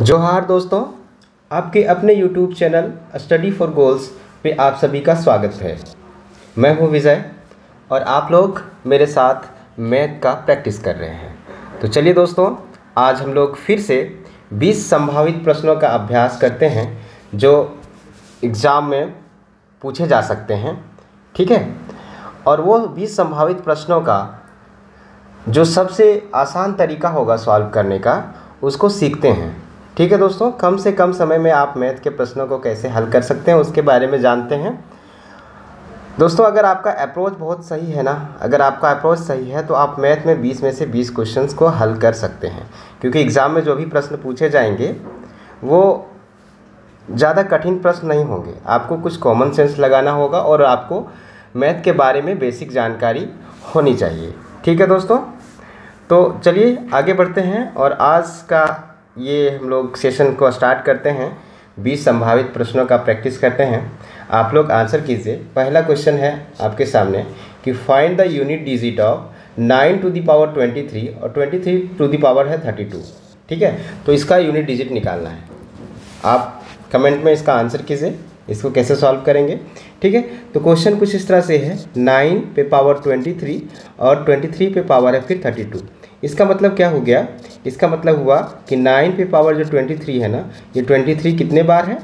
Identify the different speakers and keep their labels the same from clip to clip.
Speaker 1: जोहार दोस्तों, आपके अपने YouTube channel study for goals पे आप सभी का स्वागत है। मैं हूं विजय और आप लोग मेरे साथ मैथ का प्रैक्टिस कर रहे हैं। तो चलिए दोस्तों, आज हम लोग फिर से 20 संभावित प्रश्नों का अभ्यास करते हैं जो एग्ज़ाम में पूछे जा सकते हैं। ठीक है, और वो 20 संभावित प्रश्नों का जो सबसे आसान तरीका होगा सॉल्व करने का, उसको सीखते हैं। ठीक है दोस्तों, कम से कम समय में आप मैथ के प्रश्नों को कैसे हल कर सकते हैं उसके बारे में जानते हैं। दोस्तों, अगर आपका अप्रोच बहुत सही है ना, अगर आपका अप्रोच सही है तो आप मैथ में 20 में से 20 क्वेश्चंस को हल कर सकते हैं, क्योंकि एग्ज़ाम में जो भी प्रश्न पूछे जाएंगे वो ज़्यादा कठिन प्रश्न नहीं होंगे। आपको कुछ कॉमन सेंस लगाना होगा और आपको मैथ के बारे में बेसिक जानकारी होनी चाहिए। ठीक है दोस्तों, तो चलिए आगे बढ़ते हैं और आज का ये हम लोग सेशन को स्टार्ट करते हैं। 20 संभावित प्रश्नों का प्रैक्टिस करते हैं। आप लोग आंसर कीजिए। पहला क्वेश्चन है आपके सामने कि find the unit digit of 9 to the power 23 और 23 टू द पावर है 32। ठीक है, तो इसका यूनिट डिजिट निकालना है। आप कमेंट में इसका आंसर कीजिए, इसको कैसे सॉल्व करेंगे। ठीक है, तो क्वेश्चन कुछ इस तरह से है, 9 पे पावर 23 और 23 पे पावर है फिर 32। इसका मतलब क्या हो गया? इसका मतलब हुआ कि 9 पे पावर जो 23 है ना, ये 23 कितने बार है?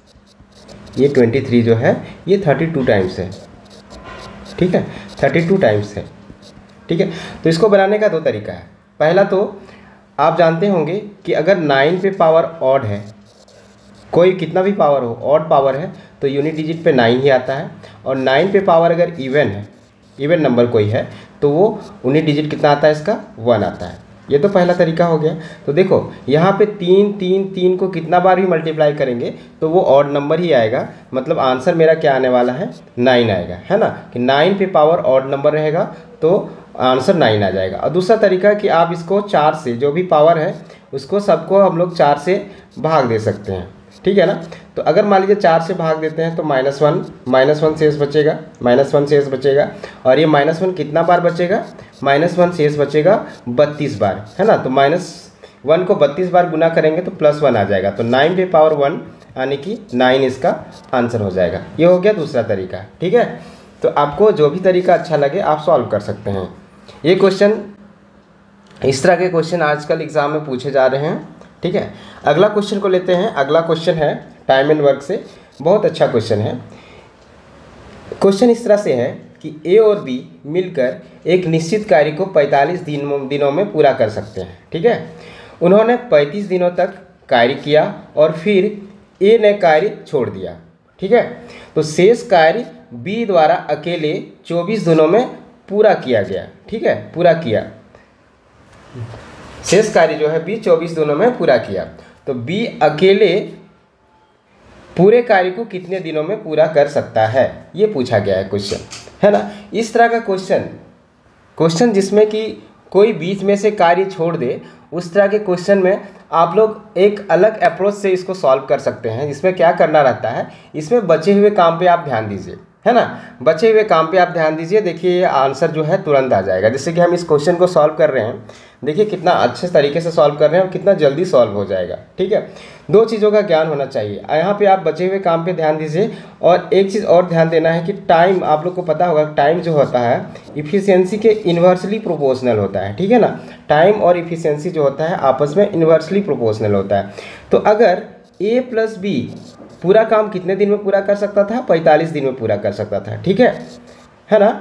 Speaker 1: ये 23 जो है ये 32 टाइम्स है। ठीक है, 32 टाइम्स है। ठीक है, तो इसको बनाने का दो तरीका है। पहला तो आप जानते होंगे कि अगर 9 पे पावर ऑड है, कोई कितना भी पावर हो, ऑड पावर है, तो यूनिट डिजिट पे 9 ही आता है। और 9 पे पावर अगर इवन है, इवन नंबर कोई है, तो वो यूनिट डिजिट कितना आता है? इसका 1 आता है। ये तो पहला तरीका हो गया। तो देखो यहाँ पे 3 को कितना बार भी मल्टीप्लाई करेंगे तो वो ऑड नंबर ही आएगा। मतलब आंसर मेरा क्या आने वाला है? 9 आएगा, है ना, कि 9 पे पावर ऑड नंबर रहेगा तो आंसर 9 आ जाएगा। और दूसरा तरीका कि आप इसको 4 से, जो भी पावर है उसको सबको हम लोग 4 से भाग दे सकते हैं। ठीक है ना, तो अगर मान लीजिए 4 से भाग देते हैं तो -1 शेष बचेगा, -1 शेष बचेगा। और ये -1 कितना बार बचेगा? -1 शेष बचेगा 32 बार, है ना। तो -1 को 32 बार गुना करेंगे तो +1 आ जाएगा। तो 9 पे पावर 1 यानी कि 9 इसका आंसर हो जाएगा। ये हो गया दूसरा तरीका। ठीक है, तो आपको जो भी तरीका अच्छा लगे आप सॉल्व कर सकते हैं। ये क्वेश्चन, इस तरह के क्वेश्चन आजकल एग्ज़ाम में पूछे जा रहे हैं। ठीक है, अगला क्वेश्चन को लेते हैं। अगला क्वेश्चन है टाइम एंड वर्क से, बहुत अच्छा क्वेश्चन है। क्वेश्चन इस तरह से है कि ए और बी मिलकर एक निश्चित कार्य को 45 दिनों में पूरा कर सकते हैं। ठीक है, उन्होंने 35 दिनों तक कार्य किया और फिर ए ने कार्य छोड़ दिया। ठीक है, तो शेष कार्य बी द्वारा अकेले 24 दिनों में पूरा किया गया। ठीक है, पूरा किया, शेष कार्य जो है बी 24 दिनों में पूरा किया। तो बी अकेले पूरे कार्य को कितने दिनों में पूरा कर सकता है, ये पूछा गया है क्वेश्चन, है ना। इस तरह का क्वेश्चन जिसमें कि कोई बीच में से कार्य छोड़ दे, उस तरह के क्वेश्चन में आप लोग एक अलग अप्रोच से इसको सॉल्व कर सकते हैं। इसमें क्या करना रहता है, इसमें बचे हुए काम पे आप ध्यान दीजिए, है ना, बचे हुए काम पे आप ध्यान दीजिए। देखिए ये आंसर जो है तुरंत आ जाएगा। जैसे कि हम इस क्वेश्चन को सॉल्व कर रहे हैं, देखिए कितना अच्छे तरीके से सॉल्व कर रहे हैं और कितना जल्दी सॉल्व हो जाएगा। ठीक है, दो चीज़ों का ज्ञान होना चाहिए। यहाँ पे आप बचे हुए काम पे ध्यान दीजिए। और एक चीज़ और ध्यान देना है कि टाइम, आप लोग को पता होगा टाइम जो होता है इफिशियंसी के इन्वर्सली प्रोपोर्शनल होता है। ठीक है ना, टाइम और इफिशियंसी जो होता है आपस में इन्वर्सली प्रोपोर्शनल होता है। तो अगर ए प्लस बी पूरा काम कितने दिन में पूरा कर सकता था? 45 दिन में पूरा कर सकता था। ठीक है ना,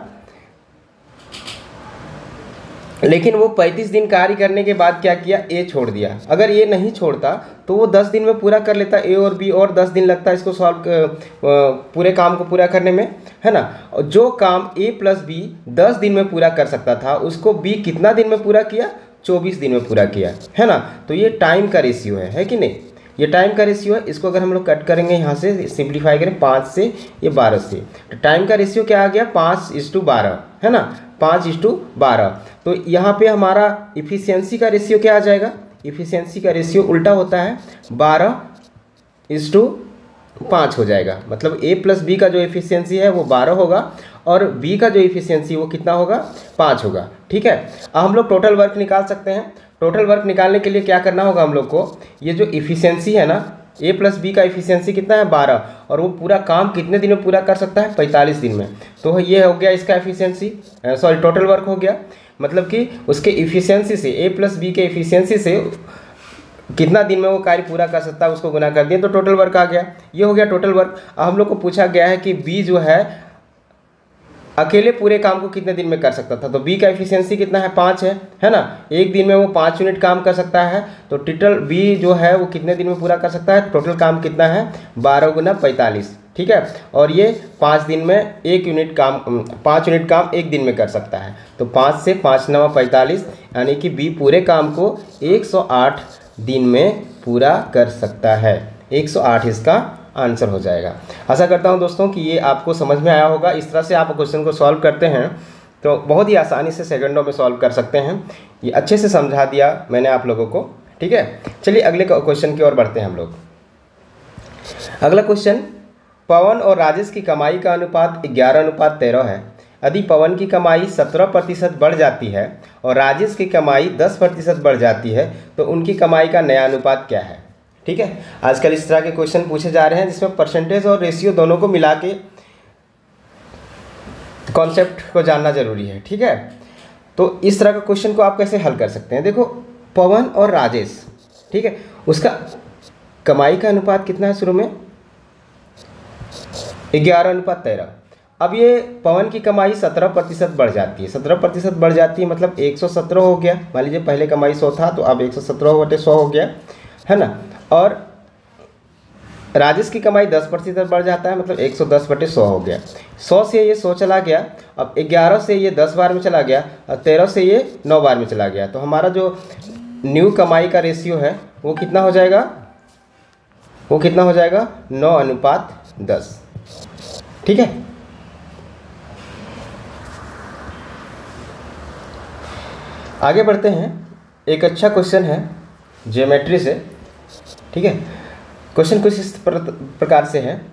Speaker 1: लेकिन वो 35 दिन कार्य करने के बाद क्या किया? ए छोड़ दिया। अगर ये नहीं छोड़ता तो वो 10 दिन में पूरा कर लेता ए और बी, और 10 दिन लगता इसको सॉल्व पूरे काम को पूरा करने में, है ना। और जो काम ए प्लस बी 10 दिन में पूरा कर सकता था उसको बी कितना दिन में पूरा किया? 24 दिन में पूरा किया, है ना। तो ये टाइम का रेशियो है कि नहीं? ये टाइम का रेशियो है। इसको अगर हम लोग कट करेंगे, यहाँ से सिंप्लीफाई करें 5 से, ये 12 से, तो टाइम का रेशियो क्या आ गया? 5:12, है ना, 5:12। तो यहाँ पे हमारा इफिशियंसी का रेशियो क्या आ जाएगा? इफिशियंसी का रेशियो उल्टा होता है, 12:5 हो जाएगा। मतलब ए प्लस बी का जो इफिशियंसी है वो 12 होगा और बी का जो इफिशियंसी वो कितना होगा? 5 होगा। ठीक है, अब हम लोग टोटल वर्क निकाल सकते हैं। टोटल वर्क निकालने के लिए क्या करना होगा हम लोग को, ये जो इफ़िशियंसी है ना, ए प्लस बी का इफ़िशियंसी कितना है 12, और वो पूरा काम कितने दिन में पूरा कर सकता है 45 दिन में। तो ये हो गया इसका एफिशिएंसी, सॉरी टोटल वर्क हो गया, मतलब कि उसके इफ़िशियंसी से ए प्लस बी के इफ़िशियंसी से कितना दिन में वो कार्य पूरा कर सकता है उसको गुना कर दिए तो टोटल वर्क आ गया। ये हो गया टोटल वर्क। अब हम लोग को पूछा गया है कि बी जो है अकेले पूरे काम को कितने दिन में कर सकता था, तो बी का एफिशिएंसी कितना है 5 है ना, एक दिन में वो 5 यूनिट काम कर सकता है। तो टोटल बी जो है वो कितने दिन में पूरा कर सकता है, टोटल काम कितना है 12 गुना 45, ठीक है। और ये 5 दिन में 1 यूनिट काम, 5 यूनिट काम एक दिन में कर सकता है। तो 5 से 5 9 45, यानी कि बी पूरे काम को 108 दिन में पूरा कर सकता है। 108 इसका आंसर हो जाएगा। आशा करता हूं दोस्तों कि ये आपको समझ में आया होगा। इस तरह से आप क्वेश्चन को सॉल्व करते हैं तो बहुत ही आसानी से सेकंडों में सॉल्व कर सकते हैं। ये अच्छे से समझा दिया मैंने आप लोगों को, ठीक है। चलिए अगले क्वेश्चन की ओर बढ़ते हैं हम लोग। अगला क्वेश्चन, पवन और राजेश की कमाई का अनुपात 11:13 है। यदि पवन की कमाई 17% बढ़ जाती है और राजेश की कमाई 10% बढ़ जाती है तो उनकी कमाई का नया अनुपात क्या है, ठीक है। आजकल इस तरह के क्वेश्चन पूछे जा रहे हैं जिसमें परसेंटेज और रेशियो दोनों को मिला के कॉन्सेप्ट को जानना जरूरी है, ठीक है। तो इस तरह का क्वेश्चन को आप कैसे हल कर सकते हैं, देखो पवन और राजेश, ठीक है, उसका कमाई का अनुपात कितना है शुरू में 11:13। अब ये पवन की कमाई 17% बढ़ जाती है, 17% बढ़ जाती है मतलब 117 हो गया। मान लीजिए पहले कमाई 100 था तो अब 117/100 हो गया, है ना। और राजेश की कमाई 10% बढ़ जाता है मतलब 110/100 हो गया। 100 से ये 100 चला गया, अब 11 से ये 10 बार में चला गया और 13 से ये 9 बार में चला गया। तो हमारा जो न्यू कमाई का रेशियो है वो कितना हो जाएगा, वो कितना हो जाएगा 9:10, ठीक है। आगे बढ़ते हैं। एक अच्छा क्वेश्चन है ज्योमेट्री से, ठीक है। क्वेश्चन कुछ इस प्रकार से है,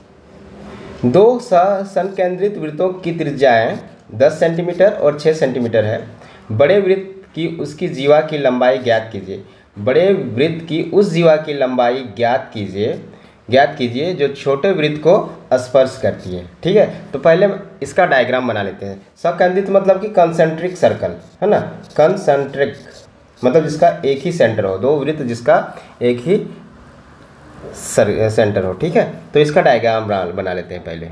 Speaker 1: दो संकेंद्रित वृत्तों की त्रिज्याएं 10 सेंटीमीटर और 6 सेंटीमीटर है। बड़े वृत्त की उसकी जीवा की लंबाई ज्ञात कीजिए। बड़े वृत्त की उस जीवा की लंबाई ज्ञात कीजिए जो छोटे वृत्त को स्पर्श करती है, ठीक है। तो पहले इसका डायग्राम बना लेते हैं। संकेंद्रित मतलब कि कंसेंट्रिक सर्कल, है ना, कंसेंट्रिक मतलब जिसका एक ही सेंटर हो, दो वृत्त जिसका एक ही सेंटर हो, ठीक है। तो इसका डायग्राम बना लेते हैं पहले।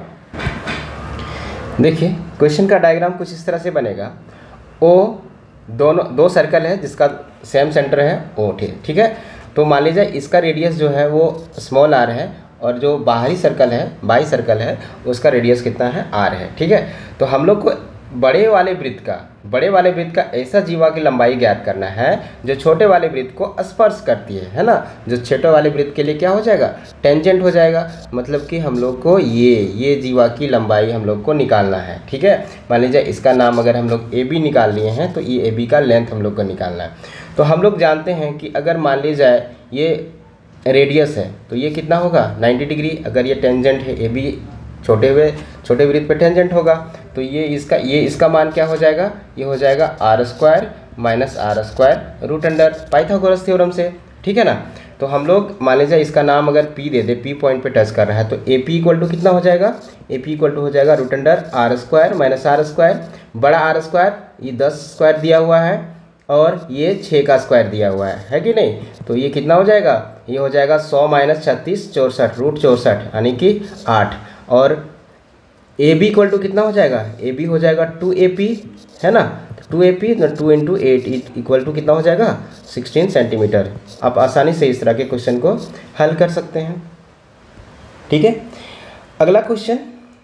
Speaker 1: देखिए क्वेश्चन का डायग्राम कुछ इस तरह से बनेगा। ओ दो सर्कल है जिसका सेम सेंटर है ओ, ठीक है। तो मान लीजिए इसका रेडियस जो है वो स्मॉल आर है और जो बाहरी सर्कल है बाई सर्कल है उसका रेडियस कितना है आर है, ठीक है। तो हम लोग को बड़े वाले वृत्त का ऐसा जीवा की लंबाई ज्ञात करना है जो छोटे वाले वृत्त को स्पर्श करती है ना। जो छोटे वाले वृत्त के लिए क्या हो जाएगा, टेंजेंट हो जाएगा। मतलब कि हम लोग को ये जीवा की लंबाई हम लोग को निकालना है, ठीक है। मान लीजिए इसका नाम अगर हम लोग ए बी निकाल लिए हैं तो ये ए बी का लेंथ हम लोग को निकालना है। तो हम लोग जानते हैं कि अगर मान ली जाए ये रेडियस है तो ये कितना होगा 90 डिग्री। अगर ये टेंजेंट है ए बी छोटे वृत्त पे टेंजेंट होगा तो ये इसका मान क्या हो जाएगा, ये हो जाएगा r² - r² root under Pythagoras theorem से, ठीक है ना। तो हम लोग मान लीजिए इसका नाम अगर P दे दे, P पॉइंट पे टच कर रहा है तो AP इक्वल टू कितना हो जाएगा, AP इक्वल टू हो जाएगा रूट अंडर r² - r²। बड़ा R² ये 10 स्क्वायर दिया हुआ है और ये 6 का स्क्वायर दिया हुआ है कि नहीं। तो ये कितना हो जाएगा, ये हो जाएगा 100 - 36 64 रूट 64 यानी कि 8। और ए बी इक्वल टू कितना हो जाएगा, ए बी हो जाएगा 2AP, है ना। 2AP 2 × 8 इक्वल टू कितना हो जाएगा 16 सेंटीमीटर। आप आसानी से इस तरह के क्वेश्चन को हल कर सकते हैं, ठीक है। अगला क्वेश्चन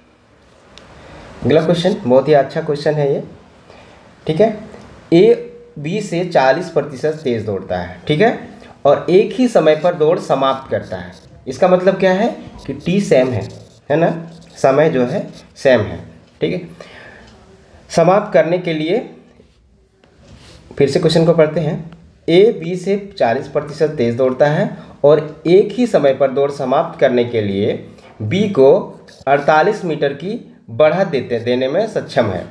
Speaker 1: बहुत ही अच्छा क्वेश्चन है ये, ठीक है। ए बी से 40% तेज दौड़ता है, ठीक है, और एक ही समय पर दौड़ समाप्त करता है। इसका मतलब क्या है कि टी सेम है ना, समय जो है सेम है, ठीक है। समाप्त करने के लिए फिर से क्वेश्चन को पढ़ते हैं। ए बी से 40% तेज दौड़ता है और एक ही समय पर दौड़ समाप्त करने के लिए बी को 48 मीटर की बढ़त देने में सक्षम है।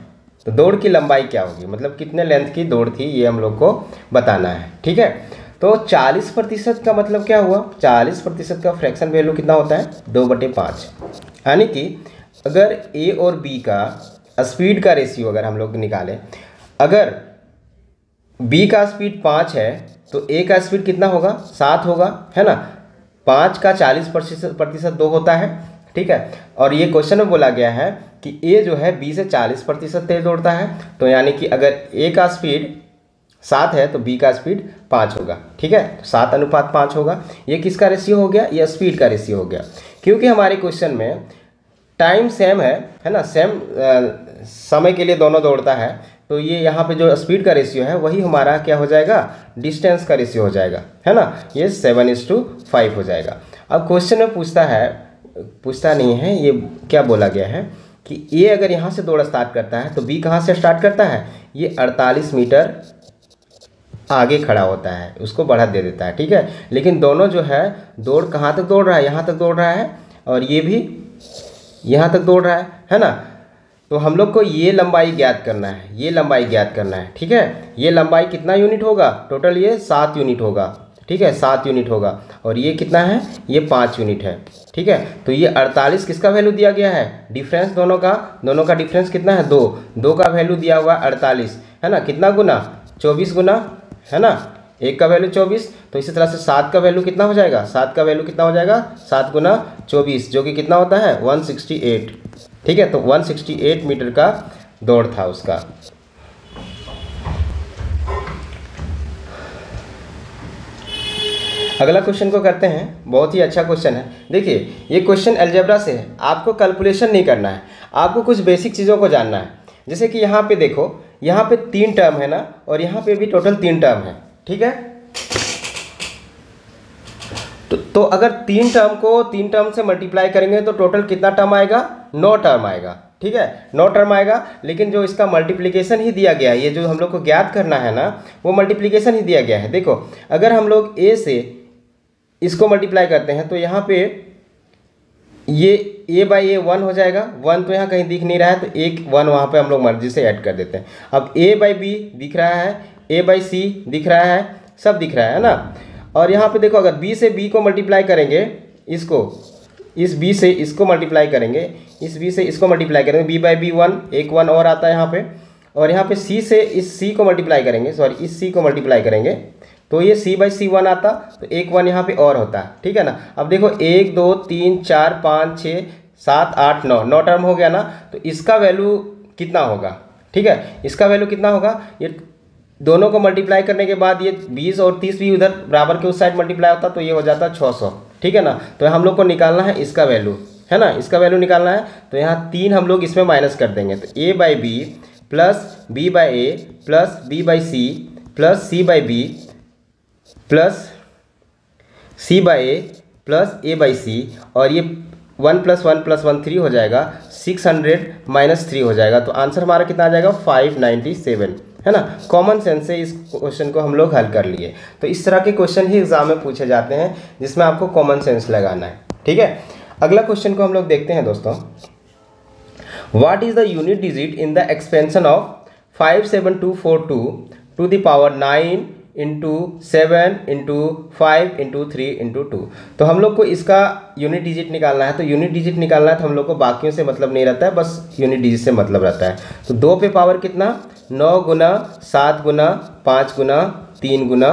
Speaker 1: तो दौड़ की लंबाई क्या होगी, मतलब कितने लेंथ की दौड़ थी, ये हम लोग को बताना है। ठीक है, तो 40% का मतलब क्या हुआ, 40% का फ्रैक्शन वैल्यू कितना होता है, 2/5। यानी कि अगर ए और बी का स्पीड का रेशियो अगर हम लोग निकालें, अगर बी का स्पीड 5 है तो ए का स्पीड कितना होगा, 7 होगा, है ना। 5 का 40% 2 होता है। ठीक है, और ये क्वेश्चन में बोला गया है कि ए जो है बी से 40% तेज दौड़ता है, तो यानी कि अगर ए का स्पीड 7 है तो बी का स्पीड 5 होगा। ठीक है, 7:5 होगा। ये किसका रेशियो हो गया, ये स्पीड का रेशियो हो गया। क्योंकि हमारे क्वेश्चन में टाइम सेम है ना, सेम समय के लिए दोनों दौड़ता है, तो ये यहाँ पे जो स्पीड का रेशियो है वही हमारा क्या हो जाएगा, डिस्टेंस का रेशियो हो जाएगा, है ना। ये 7:5 हो जाएगा। अब क्वेश्चन में पूछता नहीं है, ये क्या बोला गया है कि ए अगर यहाँ से दौड़ स्टार्ट करता है तो बी कहाँ से स्टार्ट करता है, ये 48 मीटर आगे खड़ा होता है, उसको बढ़त दे देता है। ठीक है, लेकिन दोनों जो है दौड़ कहाँ तक दौड़ रहा है, यहाँ तक दौड़ रहा है, और ये भी यहाँ तक दौड़ रहा है ना। तो हम लोग को ये लंबाई ज्ञात करना है, ये लंबाई ज्ञात करना है। ठीक है, ये लंबाई कितना यूनिट होगा, टोटल ये 7 यूनिट होगा। ठीक है, 7 यूनिट होगा, और ये कितना है, ये 5 यूनिट है। ठीक है, तो ये 48 किसका वैल्यू दिया गया है, डिफरेंस दोनों का डिफरेंस कितना है, 2 का वैल्यू दिया हुआ 48, है ना। कितना गुना, 24 गुना, है ना, 1 का वैल्यू 24, तो इसी तरह से 7 का वैल्यू कितना हो जाएगा, 7 का वैल्यू कितना हो जाएगा, 7 गुना 24, जो कि कितना होता है 168। ठीक है, तो 168 मीटर का दौड़ था उसका। अगला क्वेश्चन को करते हैं, बहुत ही अच्छा क्वेश्चन है। देखिए, ये क्वेश्चन अलजेब्रा से है, आपको कैलकुलेशन नहीं करना है, आपको कुछ बेसिक चीज़ों को जानना है। जैसे कि यहाँ पे देखो, यहाँ पे 3 टर्म है ना, और यहाँ पे भी टोटल 3 टर्म है। ठीक है, तो अगर 3 टर्म को 3 टर्म से मल्टीप्लाई करेंगे तो टोटल कितना टर्म आएगा, 9 टर्म आएगा। ठीक है, 9 टर्म आएगा, लेकिन जो इसका मल्टीप्लिकेशन ही दिया गया है, ये जो हम लोग को ज्ञात करना है ना, वो मल्टीप्लिकेशन ही दिया गया है। देखो, अगर हम लोग ए से इसको मल्टीप्लाई करते हैं तो यहाँ पे ये a/a 1 हो जाएगा। 1 तो यहाँ कहीं दिख नहीं रहा है, तो एक 1 वहाँ पे हम लोग मर्जी से ऐड कर देते हैं। अब a/b दिख रहा है, a/c दिख रहा है, सब दिख रहा है ना। और यहाँ पे देखो, अगर b से b को मल्टीप्लाई करेंगे, इसको इस b से इसको मल्टीप्लाई करेंगे, इस b से इसको मल्टीप्लाई करेंगे, b/b 1, एक 1 और आता है यहाँ पे। और यहाँ पे c से इस c को मल्टीप्लाई करेंगे, सॉरी इस c को मल्टीप्लाई करेंगे, तो ये c/c 1 आता, तो एक 1 यहाँ पे और होता है। ठीक है ना। अब देखो 1 2 3 4 5 6 7 8 9 टर्म हो गया ना, तो इसका वैल्यू कितना होगा। ठीक है, इसका वैल्यू कितना होगा, ये दोनों को मल्टीप्लाई करने के बाद ये 20 और 30 भी उधर बराबर के उस साइड मल्टीप्लाई होता, तो ये हो जाता 600। ठीक है ना, तो हम लोग को निकालना है इसका वैल्यू, है ना, इसका वैल्यू निकालना है। तो यहाँ 3 हम लोग इसमें माइनस कर देंगे, तो a/b plus b/a plus b/c plus c/b plus c/a plus a/c, और ये 1 + 1 + 1 3 हो जाएगा, 600 - 3 हो जाएगा। तो आंसर हमारा कितना आ जाएगा, 597, है ना। कॉमन सेंस से इस क्वेश्चन को हम लोग हल कर लिए। तो इस तरह के क्वेश्चन ही एग्जाम में पूछे जाते हैं, जिसमें आपको कॉमन सेंस लगाना है। ठीक है, अगला क्वेश्चन को हम लोग देखते हैं दोस्तों। What is the unit digit in the expansion of 57242 to the power 9 into 7 into 5 into 3 into 2। तो हम लोग को इसका यूनिट डिजिट निकालना है। तो यूनिट डिजिट निकालना है तो हम लोग को बाकियों से मतलब नहीं रहता है, बस यूनिट डिजिट से मतलब रहता है। तो 2 पे पावर कितना, 9 गुना 7 गुना 5 गुना 3 गुना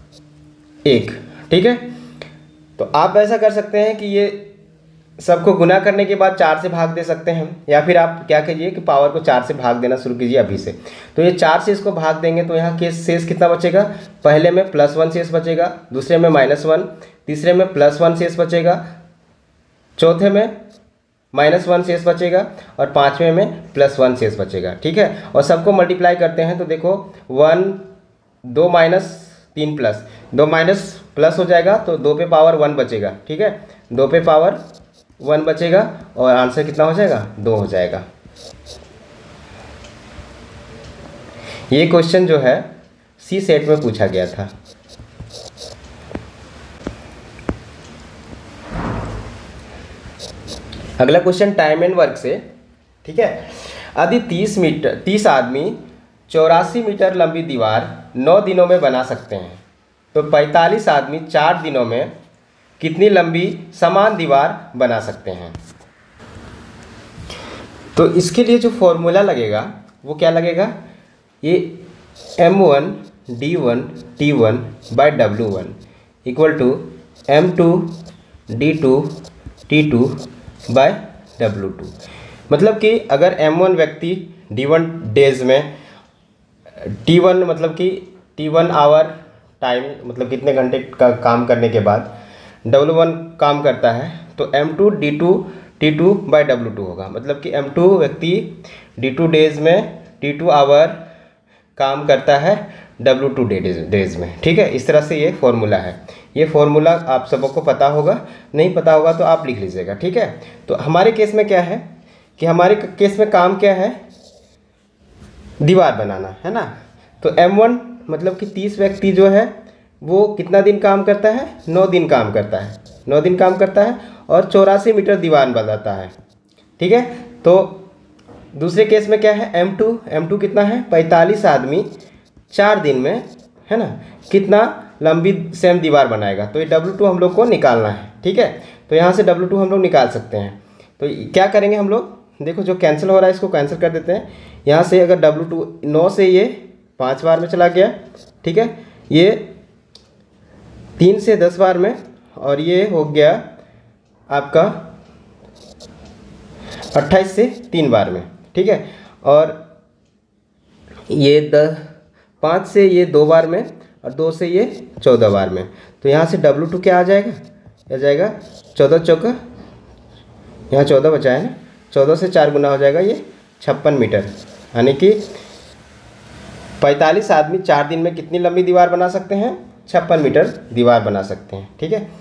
Speaker 1: 1। ठीक है, तो आप ऐसा कर सकते हैं कि ये सबको गुना करने के बाद 4 से भाग दे सकते हैं, या फिर आप क्या कीजिए कि पावर को 4 से भाग देना शुरू कीजिए अभी से। तो ये 4 से इसको भाग देंगे तो यहाँ के शेष कितना बचेगा, पहले में +1 शेष बचेगा, दूसरे में -1, तीसरे में +1 शेष बचेगा, चौथे में -1 शेष बचेगा, और पाँचवें में +1 शेष बचेगा। ठीक है, और सबको मल्टीप्लाई करते हैं तो देखो 1 2 माइनस 3 प्लस 2 माइनस प्लस हो जाएगा, तो 2 पे पावर 1 बचेगा। ठीक है, 2 पे पावर 1 बचेगा, और आंसर कितना हो जाएगा, 2 हो जाएगा। ये क्वेश्चन जो है सी सेट में पूछा गया था। अगला क्वेश्चन टाइम एंड वर्क से। ठीक है, यदि 30 आदमी 84 मीटर लंबी दीवार 9 दिनों में बना सकते हैं, तो 45 आदमी 4 दिनों में कितनी लंबी समान दीवार बना सकते हैं। तो इसके लिए जो फॉर्मूला लगेगा वो क्या लगेगा, ये M1 D1 T1 bye W1 equal to M2 D2 T2 bye W2। मतलब कि अगर M1 व्यक्ति D1 डेज में, T1 मतलब कि T1 आवर टाइम मतलब कितने घंटे का काम करने के बाद W1 काम करता है, तो M2 D2 T2 bye W2 होगा। मतलब कि M2 व्यक्ति D2 डेज में T2 आवर काम करता है W2 डेज में। ठीक है, इस तरह से ये फॉर्मूला है। ये फॉर्मूला आप सबको पता होगा, नहीं पता होगा तो आप लिख लीजिएगा। ठीक है, तो हमारे केस में क्या है कि हमारे केस में काम क्या है, दीवार बनाना है ना। तो M1 मतलब कि 30 व्यक्ति जो है वो कितना दिन काम करता है, 9 दिन काम करता है, 9 दिन काम करता है और 84 मीटर दीवार बनाता है। ठीक है, तो दूसरे केस में क्या है, M2 कितना है, 45 आदमी 4 दिन में, है ना, कितना लंबी सेम दीवार बनाएगा। तो ये W2 हम लोग को निकालना है। ठीक है, तो यहाँ से W2 हम लोग निकाल सकते हैं। तो क्या करेंगे हम लोग, देखो जो कैंसिल हो रहा है इसको कैंसिल कर देते हैं। यहाँ से अगर W2 9 से ये 5 बार में चला गया, ठीक है, ये 3 से 10 बार में, और ये हो गया आपका 28 से 3 बार में। ठीक है, और ये 5 से ये 2 बार में, और 2 से ये 14 बार में। तो यहाँ से W2 क्या आ जाएगा, आ जाएगा 14 चौका, यहाँ 14 बचा है ना, 14 से 4 गुना हो जाएगा ये 56 मीटर। यानी कि 45 आदमी 4 दिन में कितनी लंबी दीवार बना सकते हैं, 56 मीटर दीवार बना सकते हैं। ठीक है,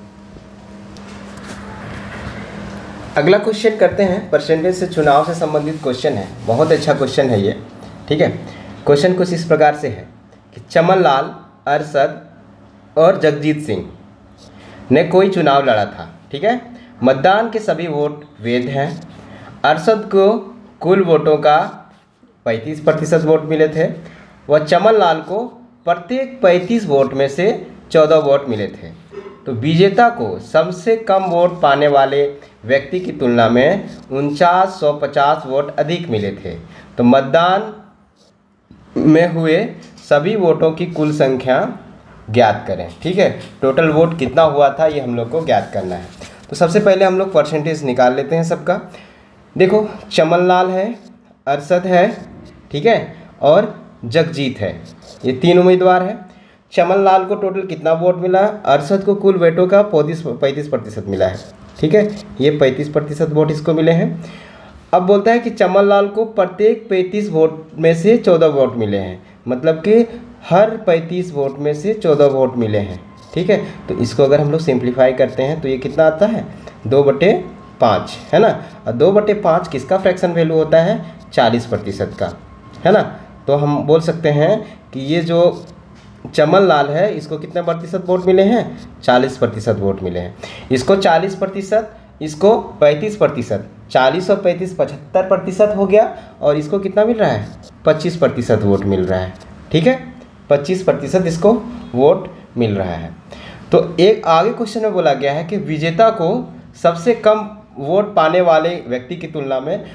Speaker 1: अगला क्वेश्चन करते हैं। परसेंटेज से चुनाव से संबंधित क्वेश्चन है, बहुत अच्छा क्वेश्चन है ये। ठीक है, क्वेश्चन कुछ इस प्रकार से है कि चमन लाल, अरशद और जगजीत सिंह ने कोई चुनाव लड़ा था। ठीक है, मतदान के सभी वोट वैध हैं। अरशद को कुल वोटों का 35% वोट मिले थे व चमन लाल को प्रत्येक 35 वोट में से 14 वोट मिले थे। तो विजेता को सबसे कम वोट पाने वाले व्यक्ति की तुलना में 4950 वोट अधिक मिले थे। तो मतदान में हुए सभी वोटों की कुल संख्या ज्ञात करें। ठीक है, टोटल वोट कितना हुआ था ये हम लोग को ज्ञात करना है। तो सबसे पहले हम लोग परसेंटेज निकाल लेते हैं सबका। देखो चमन लाल है, अरशद है, ठीक है, और जगजीत है, ये 3 उम्मीदवार हैं। चमन लाल को टोटल कितना वोट मिला, अरशद को कुल वोटों का 35% मिला है। ठीक है, ये 35% वोट इसको मिले हैं। अब बोलता है कि चमन लाल को प्रत्येक 35 वोट में से 14 वोट मिले हैं, मतलब कि हर 35 वोट में से 14 वोट मिले हैं। ठीक है, तो इसको अगर हम लोग सिंप्लीफाई करते हैं तो ये कितना आता है, 2/5, है ना। और 2/5 किसका फ्रैक्शन वैल्यू होता है, 40% का, है ना। तो हम बोल सकते हैं कि ये जो चमन लाल है इसको कितने प्रतिशत वोट मिले हैं, 40% वोट मिले हैं। इसको 40%, इसको 35%, 40 और 35 75% हो गया, और इसको कितना मिल रहा है, 25% वोट मिल रहा है। ठीक है, 25% इसको वोट मिल रहा है। तो एक आगे क्वेश्चन में बोला गया है कि विजेता को सबसे कम वोट पाने वाले व्यक्ति की तुलना में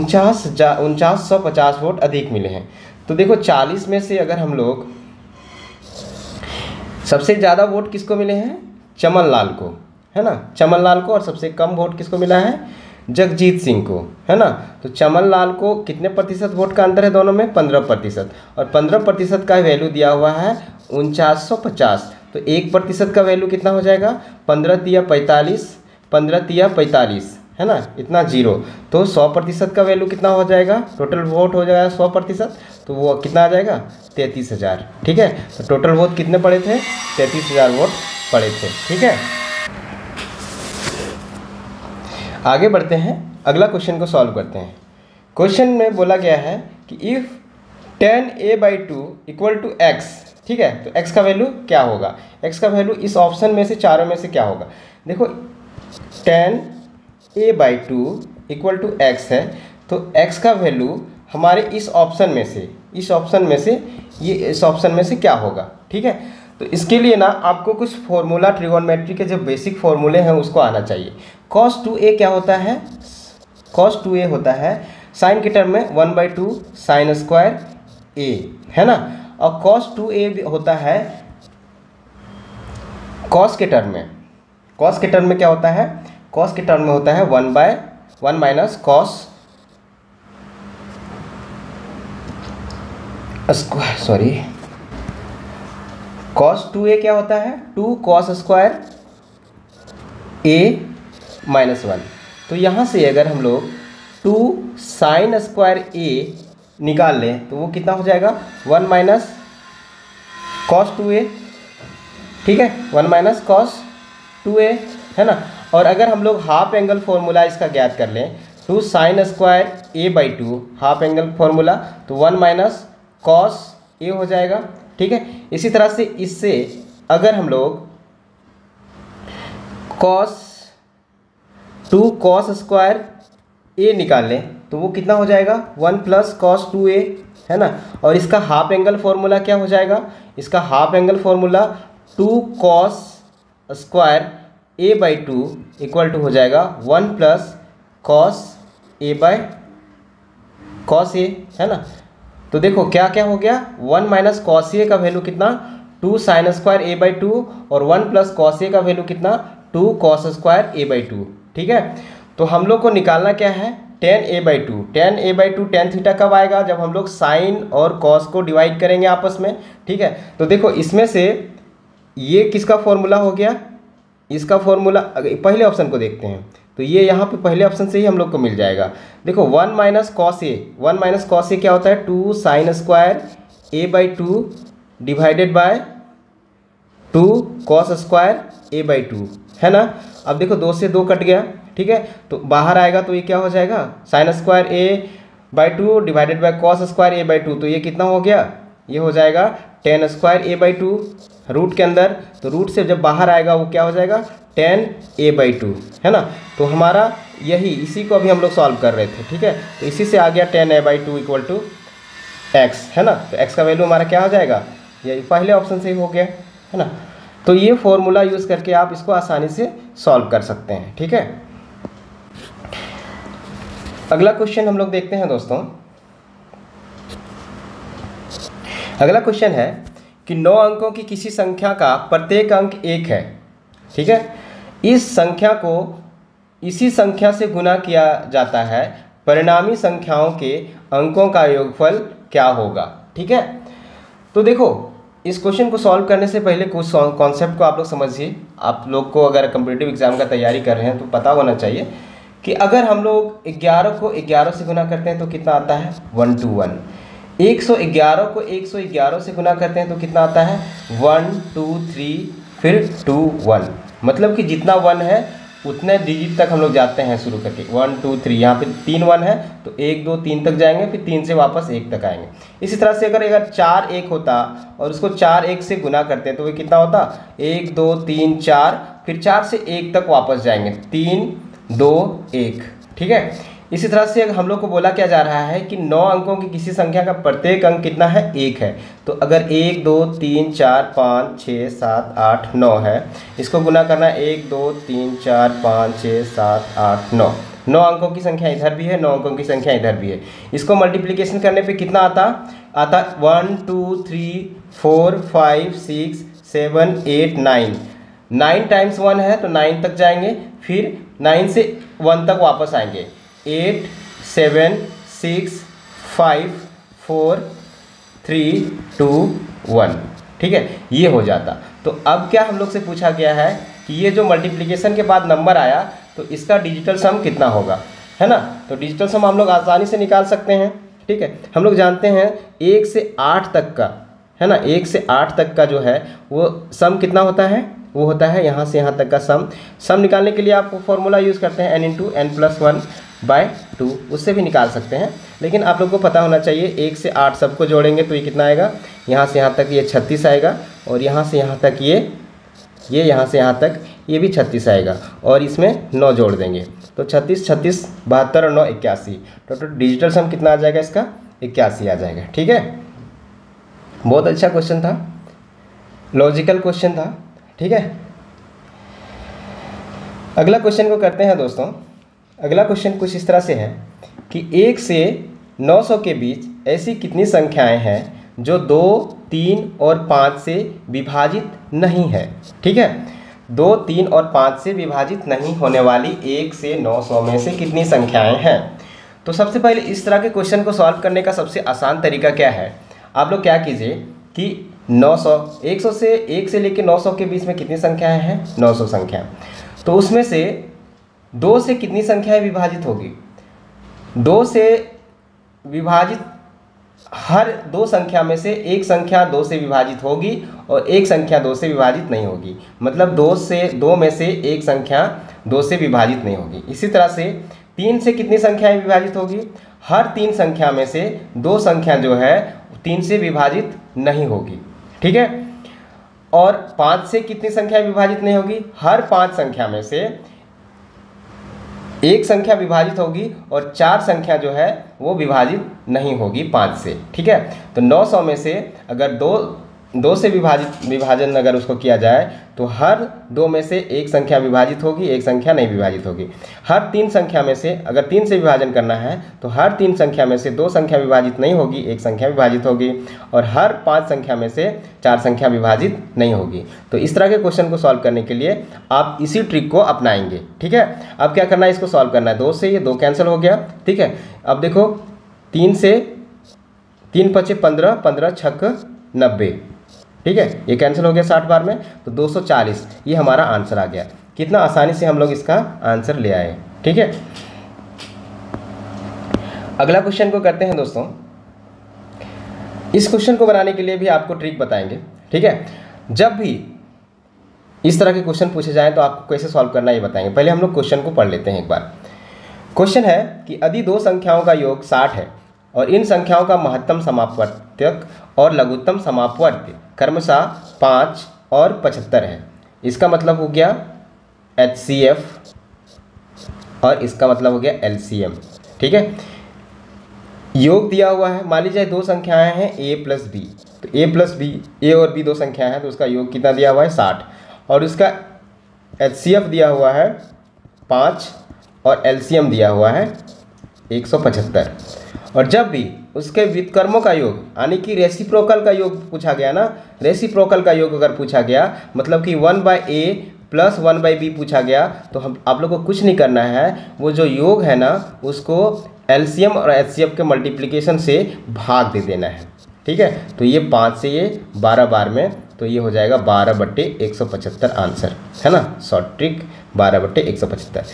Speaker 1: 4950 वोट अधिक मिले हैं। तो देखो 40 में से अगर हम लोग, सबसे ज़्यादा वोट किसको मिले हैं, चमन लाल को, है ना, चमन लाल को, और सबसे कम वोट किसको मिला है, जगजीत सिंह को, है ना। तो चमन लाल को कितने प्रतिशत वोट का अंतर है दोनों में, 15%, और 15% का वैल्यू दिया हुआ है 4950। तो 1% का वैल्यू कितना हो जाएगा, 15 तिया 45, 15 तिया 45, है ना, इतना 0। तो 100% का वैल्यू कितना हो जाएगा, टोटल वोट हो जाएगा 100%, तो वो कितना आ जाएगा, 33,000। ठीक है, तो टोटल वोट कितने पड़े थे, 33,000 वोट पड़े थे। ठीक है, आगे बढ़ते हैं, अगला क्वेश्चन को सॉल्व करते हैं। क्वेश्चन में बोला गया है कि if 10a/2 equal to x, ठीक है, तो x का वैल्यू क्या होगा, x का वैल्यू इस ऑप्शन में से चारों में से क्या होगा। देखो 10a/2 इक्वल टू x है, तो x का वैल्यू हमारे इस ऑप्शन में से इस ऑप्शन में से क्या होगा, ठीक है। तो इसके लिए ना आपको कुछ फॉर्मूला ट्रिगोनोमेट्री के जो बेसिक फॉर्मूले हैं उसको आना चाहिए। cos 2a क्या होता है, cos 2a होता है साइन के टर्म में 1/2 साइन स्क्वायर a, है ना। और cos 2a होता है cos के टर्म में, क्या होता है, cos के टर्म में होता है 1/1 minus cos square, sorry, cos 2a क्या होता है 2 cos स्क्वायर a माइनस 1। तो यहाँ से अगर हम लोग 2 साइन स्क्वायर a निकाल लें तो वो कितना हो जाएगा 1 माइनस cos 2a, ठीक है, 1 माइनस cos 2a, है ना। और अगर हम लोग हाफ एंगल फॉर्मूला इसका ज्ञात कर लें 2 sine square a/2 half angle formula, तो 1 माइनस cos a हो जाएगा, ठीक है। इसी तरह से इससे अगर हम लोग 2 cos स्क्वायर a निकाल लें तो वो कितना हो जाएगा 1 प्लस cos 2a, है ना। और इसका हाफ एंगल फॉर्मूला क्या हो जाएगा, इसका half angle formula 2 cos square a/2 equal to हो जाएगा 1 प्लस cos a, है ना। तो देखो क्या क्या हो गया, 1 माइनस cos a का वैल्यू कितना 2 साइन स्क्वायर a/2 और 1 प्लस cos a का वैल्यू कितना 2 cos स्क्वायर a/2, ठीक है। तो हम लोग को निकालना क्या है tan a/2, tan थीटा कब आएगा, जब हम लोग साइन और cos को डिवाइड करेंगे आपस में, ठीक है। तो देखो इसमें से ये किसका फॉर्मूला हो गया, इसका फॉर्मूला पहले ऑप्शन को देखते हैं तो ये यहाँ पे पहले ऑप्शन से ही हम लोग को मिल जाएगा। देखो 1 माइनस cos a क्या होता है 2 sine square a/2 divided by 2 cos square a/2, है ना। अब देखो 2 से 2 कट गया, ठीक है, तो बाहर आएगा तो ये क्या हो जाएगा sine square a/2 divided by cos square a/2, तो ये कितना हो गया, ये हो जाएगा tan स्क्वायर a/2 रूट के अंदर, तो रूट से जब बाहर आएगा वो क्या हो जाएगा tan a/2, है ना। तो हमारा यही इसी को अभी हम लोग सॉल्व कर रहे थे, ठीक है। तो इसी से आ गया tan a/2 equal to x, है ना। तो x का वैल्यू हमारा क्या हो जाएगा, ये पहले ऑप्शन से ही हो गया, है ना। तो ये फॉर्मूला यूज़ करके आप इसको आसानी से सॉल्व कर सकते हैं, ठीक है। अगला क्वेश्चन हम लोग देखते हैं दोस्तों। अगला क्वेश्चन है कि 9 अंकों की किसी संख्या का प्रत्येक अंक 1 है, ठीक है। इस संख्या को इसी संख्या से गुना किया जाता है, परिणामी संख्याओं के अंकों का योगफल क्या होगा, ठीक है। तो देखो इस क्वेश्चन को सॉल्व करने से पहले कुछ कॉन्सेप्ट को आप लोग समझिए। आप लोग को अगर कम्पिटिटिव एग्जाम का तैयारी कर रहे हैं तो पता होना चाहिए कि अगर हम लोग 11 को 11 से गुना करते हैं तो कितना आता है 1 to 1, 111 को 111 से गुना करते हैं तो कितना आता है 1 2 3 फिर 2 1, मतलब कि जितना 1 है उतने डिजिट तक हम लोग जाते हैं शुरू करके 1 2 3, यहाँ पे 3 1 है तो 1 2 3 तक जाएंगे, फिर 3 से वापस 1 तक आएंगे। इसी तरह से अगर 4 1 होता और उसको 4 1 से गुना करते हैं तो वो कितना होता 1 2 3 4, फिर 4 से 1 तक वापस जाएंगे 3 2 1, ठीक है। इसी तरह से हम लोग को बोला क्या जा रहा है कि 9 अंकों की किसी संख्या का प्रत्येक अंक कितना है 1 है। तो अगर 1 2 3 4 5 6 7 8 9 है, इसको गुना करना है 1 2 3 4 5 6 7 8 9, 9 अंकों की संख्या इधर भी है, 9 अंकों की संख्या इधर भी है। इसको मल्टीप्लिकेशन करने पे कितना आता 1 2 3 4 5 6 7 8 9, 9 टाइम्स 1 है तो 9 तक जाएंगे, फिर 9 से 1 तक वापस आएंगे 8 7 6 5 4 3 2 1, ठीक है, ये हो जाता। तो अब क्या हम लोग से पूछा गया है कि ये जो मल्टीप्लिकेशन के बाद नंबर आया तो इसका डिजिटल सम कितना होगा, है ना। तो डिजिटल सम हम लोग आसानी से निकाल सकते हैं, ठीक है। हम लोग जानते हैं 1 से 8 तक का, है ना, 1 से 8 तक का जो है वो सम कितना होता है, वो होता है यहाँ से यहाँ तक का सम निकालने के लिए आप फॉर्मूला यूज़ करते हैं n × n+1/2, उससे भी निकाल सकते हैं। लेकिन आप लोग को पता होना चाहिए 1 से 8 सबको जोड़ेंगे तो ये कितना आएगा, यहाँ से यहाँ तक ये 36 आएगा, और यहाँ से यहाँ तक ये यहाँ से यहाँ तक ये भी 36 आएगा, और इसमें 9 जोड़ देंगे तो 36, 36, 72 और 9 81। टोटल डिजिटल सम कितना आ जाएगा इसका? 81 आ जाएगा। ठीक है, बहुत अच्छा क्वेश्चन था, लॉजिकल क्वेश्चन था। ठीक है, अगला क्वेश्चन को करते हैं दोस्तों। अगला क्वेश्चन कुछ इस तरह से है कि 1 से 900 के बीच ऐसी कितनी संख्याएं हैं जो 2, 3 और 5 से विभाजित नहीं है। ठीक है, 2, 3 और 5 से विभाजित नहीं होने वाली 1 से 900 में से कितनी संख्याएं हैं। तो सबसे पहले इस तरह के क्वेश्चन को सॉल्व करने का सबसे आसान तरीका क्या है, आप लोग क्या कीजिए कि 900, 1 से लेकर 900 के बीच में कितनी संख्याएं हैं? 900 संख्या। तो उसमें से 2 से कितनी संख्याएं विभाजित होगी? 2 से विभाजित हर 2 संख्या में से एक संख्या 2 से विभाजित होगी और एक संख्या 2 से विभाजित नहीं होगी। मतलब 2 में से एक संख्या 2 से विभाजित नहीं होगी। इसी तरह से 3 से कितनी संख्याएं विभाजित होगी? हर 3 संख्या में से 2 संख्या जो है 3 से विभाजित नहीं होगी। ठीक है, और 5 से कितनी संख्या विभाजित नहीं होगी? हर 5 संख्या में से एक संख्या विभाजित होगी और 4 संख्या जो है वो विभाजित नहीं होगी 5 से। ठीक है, तो 900 में से अगर 2 से विभाजन अगर उसको किया जाए तो हर 2 में से एक संख्या विभाजित होगी, एक संख्या नहीं विभाजित होगी। हर 3 संख्या में से अगर 3 से विभाजन करना है तो हर 3 संख्या में से 2 संख्या विभाजित नहीं होगी, एक संख्या विभाजित होगी और हर 5 संख्या में से 4 संख्या विभाजित नहीं होगी। तो इस तरह के क्वेश्चन को सॉल्व करने के लिए आप इसी ट्रिक को अपनाएंगे। ठीक है, अब क्या करना है, इसको सॉल्व करना है। 2 से ये 2 कैंसिल हो गया। ठीक है, अब देखो 3 से 3 पचे 15, 15 छक 90। ठीक है, ये कैंसिल हो गया 60 बार में, तो 240 ये हमारा आंसर आ गया। कितना आसानी से हम लोग इसका आंसर ले आए। ठीक है, अगला क्वेश्चन को करते हैं दोस्तों। इस क्वेश्चन को बनाने के लिए भी आपको ट्रिक बताएंगे। ठीक है, जब भी इस तरह के क्वेश्चन पूछे जाएं तो आपको कैसे सॉल्व करना ये बताएंगे। पहले हम लोग क्वेश्चन को पढ़ लेते हैं एक बार। क्वेश्चन है कि यदि 2 संख्याओं का योग 60 है और इन संख्याओं का महत्तम समापवर्तक और लघुत्तम समापवर्ती क्रमशः 5 और 75 है। इसका मतलब हो गया HCF और इसका मतलब हो गया LCM। ठीक है, योग दिया हुआ है। मान लीजिए 2 संख्याएं हैं A प्लस B, तो A प्लस B, A और B 2 संख्याएं हैं तो उसका योग कितना दिया हुआ है? 60 और उसका HCF दिया हुआ है 5 और LCM दिया हुआ है 175। और जब भी उसके व्युत्क्रमों का योग यानी कि रेसिप्रोकल का योग पूछा गया ना, रेसिप्रोकल का योग अगर पूछा गया मतलब कि 1/A प्लस 1/B पूछा गया तो हम आप लोग को कुछ नहीं करना है, वो जो योग है ना उसको LCM और HCF के मल्टीप्लिकेशन से भाग दे देना है। ठीक है, तो ये 5 से ये 12 बार में, तो ये हो जाएगा 12/175 आंसर, है ना। Short trick 12/175।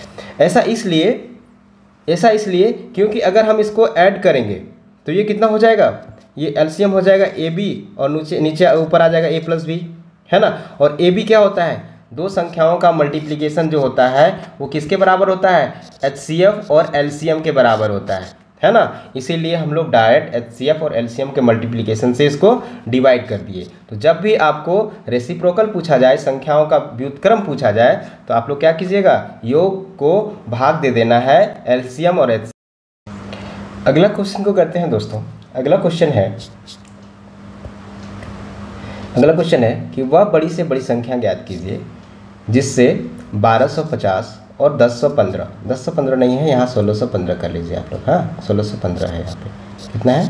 Speaker 1: ऐसा इसलिए क्योंकि अगर हम इसको ऐड करेंगे तो ये कितना हो जाएगा? ये LCM हो जाएगा AB और नीचे ऊपर आ जाएगा A प्लस B, है ना। और AB क्या होता है? 2 संख्याओं का मल्टीप्लिकेशन जो होता है वो किसके बराबर होता है? HCF और LCM के बराबर होता है ना। इसीलिए हम लोग डायरेक्ट HCF और LCM के मल्टीप्लिकेशन से इसको डिवाइड कर दिए। तो जब भी आपको रेसिप्रोकल पूछा जाए, संख्याओं का व्युत्क्रम पूछा जाए, तो आप लोग क्या कीजिएगा? योग को भाग दे देना है LCM और HCF। अगला क्वेश्चन को करते हैं दोस्तों। अगला क्वेश्चन है कि वह बड़ी से बड़ी संख्या ज्ञात कीजिए जिससे 1250 और 1015 नहीं है, यहाँ 1615 कर लीजिए आप लोग। हाँ, 1615 है यहाँ पे। कितना है?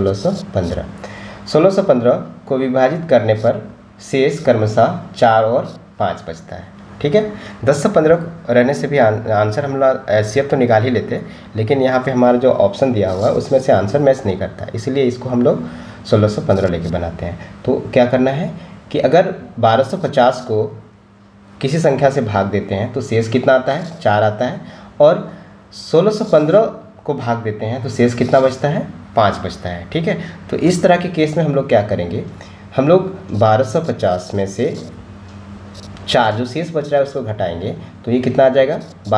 Speaker 1: 1615 को विभाजित करने पर शेष क्रमशः 4 और 5 बचता है। ठीक है, 10 से 15 रहने से भी आंसर हम लोग HCF तो निकाल ही लेते, लेकिन यहाँ पे हमारा जो ऑप्शन दिया हुआ है उसमें से आंसर मैच नहीं करता, इसलिए इसको हम लोग 1615 लेके बनाते हैं। तो क्या करना है कि अगर 1250 को किसी संख्या से भाग देते हैं तो शेष कितना आता है? 4 आता है। और 1615 को भाग देते हैं तो शेष कितना बचता है? 5 बचता है। ठीक है, तो इस तरह के केस में हम लोग क्या करेंगे? हम लोग 1250 में से 4 जो शेष बच रहा है उसको घटाएंगे तो ये कितना आ जाएगा?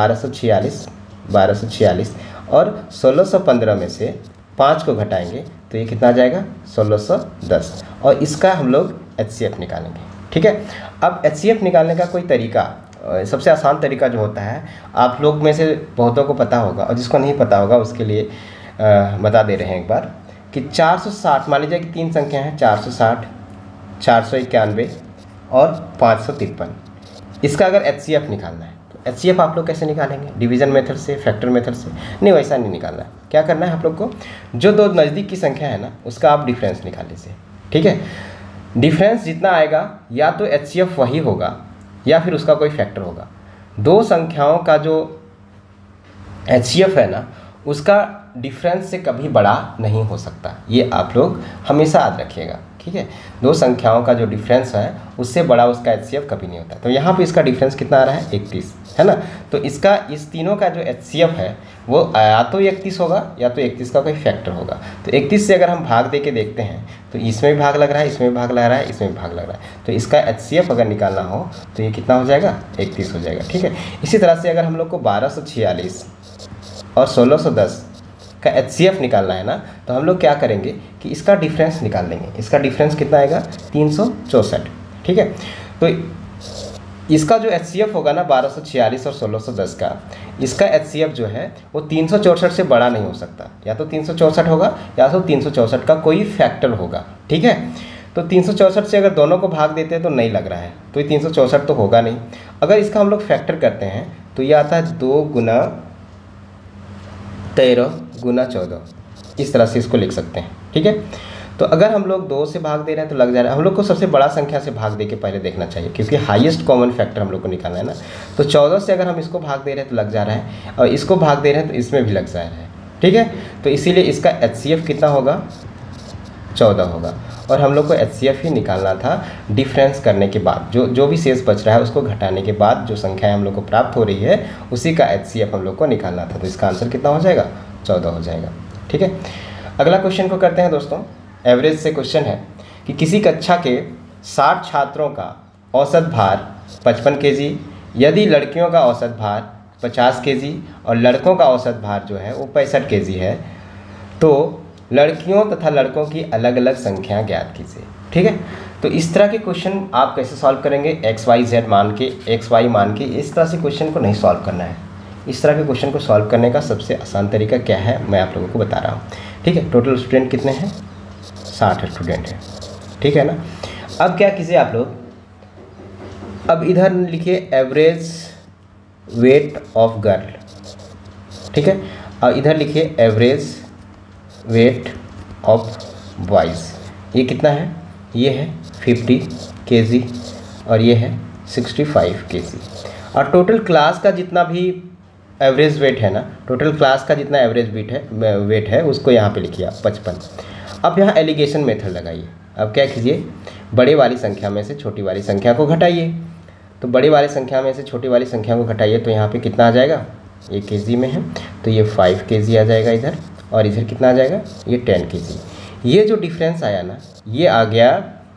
Speaker 1: 1246 और 1615 में से 5 को घटाएंगे तो ये कितना आ जाएगा? 1610 और इसका हम लोग HCF निकालेंगे। ठीक है, अब HCF निकालने का कोई तरीका सबसे आसान तरीका जो होता है, आप लोग में से बहुतों को पता होगा और जिसको नहीं पता होगा उसके लिए बता दे रहे हैं एक बार कि 460, मान लीजिए कि 3 संख्या हैं 460, 491 और 553। इसका अगर HCF निकालना है तो HCF आप लोग कैसे निकालेंगे? डिवीज़न मेथड से, फैक्टर मेथड से? नहीं, वैसा नहीं निकालना है। क्या करना है आप लोग को, जो दो नज़दीक की संख्या है ना उसका आप डिफरेंस निकाल लीजिए। ठीक है, डिफरेंस जितना आएगा या तो HCF वही होगा या फिर उसका कोई फैक्टर होगा। दो संख्याओं का जो HCF है ना उसका डिफरेंस से कभी बड़ा नहीं हो सकता, ये आप लोग हमेशा याद रखिएगा। ठीक है, दो संख्याओं का जो डिफरेंस है उससे बड़ा उसका HCF कभी नहीं होता। तो यहाँ पे इसका डिफरेंस कितना आ रहा है? 31, है ना। तो इसका इस तीनों का जो HCF है वो या तो 31 होगा या तो 31 का कोई फैक्टर होगा। तो 31 से अगर हम भाग दे के देखते हैं तो इसमें भी भाग लग रहा है, इसमें भी भाग लग रहा है, इसमें भी भाग लग रहा है। तो इसका HCF अगर निकालना हो तो ये कितना हो जाएगा? 31 हो जाएगा। ठीक है, इसी तरह से अगर हम लोग को 1246 और 1610 का HCF निकालना है ना तो हम लोग क्या करेंगे कि इसका डिफरेंस निकाल लेंगे। इसका डिफरेंस कितना आएगा? 364। ठीक है, तो इसका जो HCF होगा ना 1246 और 1610 का, इसका HCF जो है वो 364 से बड़ा नहीं हो सकता। या तो 364 होगा या तो 364 का कोई फैक्टर होगा। ठीक है, तो 364 से अगर दोनों को भाग देते हैं तो नहीं लग रहा है, तो ये 364 तो होगा नहीं। अगर इसका हम लोग फैक्टर करते हैं तो ये आता है 2 गुना 13 गुना 14, इस तरह से इसको लिख सकते हैं। ठीक है, तो अगर हम लोग 2 से भाग दे रहे हैं तो लग जा रहा है। हम लोग को सबसे बड़ा संख्या से भाग दे के पहले देखना चाहिए क्योंकि हाईएस्ट कॉमन फैक्टर हम लोग को निकालना है ना। तो 14 से अगर हम इसको भाग दे रहे हैं तो लग जा रहा है और इसको भाग दे रहे हैं तो इसमें भी लग जा रहा है। ठीक है, तो इसीलिए इसका HCF कितना होगा? 14 होगा। और हम लोग को HCF ही निकालना था डिफरेंस करने के बाद, जो भी शेष बच रहा है उसको घटाने के बाद जो संख्या हम लोग को प्राप्त हो रही है उसी का HCF हम लोग को निकालना था। तो इसका आंसर कितना हो जाएगा? 14 हो जाएगा। ठीक है, अगला क्वेश्चन को करते हैं दोस्तों। एवरेज से क्वेश्चन है कि किसी कक्षा के 60 छात्रों का औसत भार 55 kg, यदि लड़कियों का औसत भार 50 kg और लड़कों का औसत भार जो है वो 65 kg है, तो लड़कियों तथा लड़कों की अलग अलग संख्या ज्ञात कीजिए। ठीक है, तो इस तरह के क्वेश्चन आप कैसे सॉल्व करेंगे? XYZ मान के, XY मान के, इस तरह से क्वेश्चन को नहीं सॉल्व करना है। इस तरह के क्वेश्चन को सॉल्व करने का सबसे आसान तरीका क्या है मैं आप लोगों को बता रहा हूँ। ठीक है, टोटल स्टूडेंट कितने हैं? 60 स्टूडेंट हैं। ठीक है ना। अब क्या कीजिए आप लोग, अब इधर लिखिए एवरेज वेट ऑफ गर्ल। ठीक है, और इधर लिखिए एवरेज वेट ऑफ बॉयज़। ये कितना है? ये है 50 kg और ये है 65 kg। और टोटल क्लास का जितना भी एवरेज वेट है ना, टोटल क्लास का जितना एवरेज वेट है उसको यहाँ पे लिखिए आप 55। अब यहाँ एलिगेशन मेथड लगाइए। अब क्या कीजिए, बड़े वाली संख्या में से छोटी वाली संख्या को घटाइए। तो बड़ी वाली संख्या में से छोटी वाली संख्या को घटाइए तो यहाँ पे कितना आ जाएगा? ये kg में है तो ये 5 kg आ जाएगा इधर, और इधर कितना आ जाएगा? ये 10 kg। ये जो डिफरेंस आया ना ये आ गया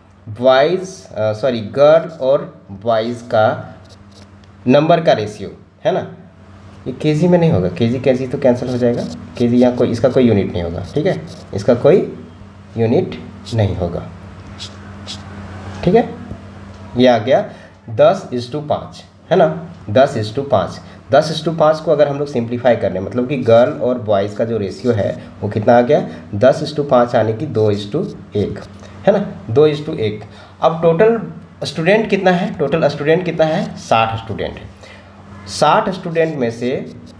Speaker 1: गर्ल और बॉयज़ का नंबर का रेशियो, है ना। ये kg में नहीं होगा, kg तो कैंसिल हो जाएगा। kg यहाँ कोई, इसका कोई यूनिट नहीं होगा। ठीक है, इसका कोई यूनिट नहीं होगा। ठीक है, ये आ गया 10:5, है ना। 10:5, 10:5 को अगर हम लोग सिंप्लीफाई कर लें, मतलब कि गर्ल और बॉयज़ का जो रेशियो है वो कितना आ गया? 10:5 यानी कि 2:1, है ना, 2:1। अब टोटल स्टूडेंट कितना है? टोटल स्टूडेंट कितना है? 60 स्टूडेंट है। 60 स्टूडेंट में से